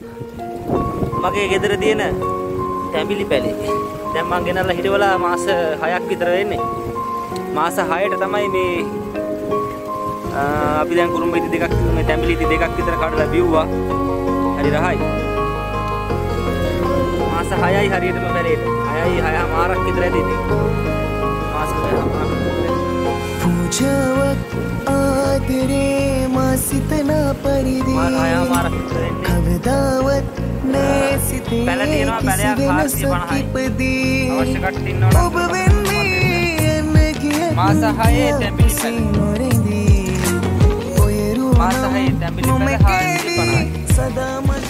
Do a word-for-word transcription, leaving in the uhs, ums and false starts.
මගේ ගෙදර තියෙන තැඹිලි පැලේ. දැන් මං ගෙනල්ලා හිටවලා මාස හයක් විතර වෙන්නේ. මාස හයට තමයි මේ අපි දැන් කුරුම්බ ඉති දෙකක් මේ තැඹිලි ඉති දෙකක් විතර කඩලා බිව්වා. හරි රහයි. මාස හයයි හරියටම පැලේට. හයයි හයමාරක් විතර ඇති ඉතින්. මාස හයමාරක්. पूजावत आदरे मासितना परिदे कवदावत नेसिते किसिवेनसतिपदी ඔබ වෙන්නේ එන්නගිය මාස හයේ තැඹිලි පැලේ. ඔය රුව මාස හයේ තැඹිලි පැලේ හාරසිය පනහයි. සදාම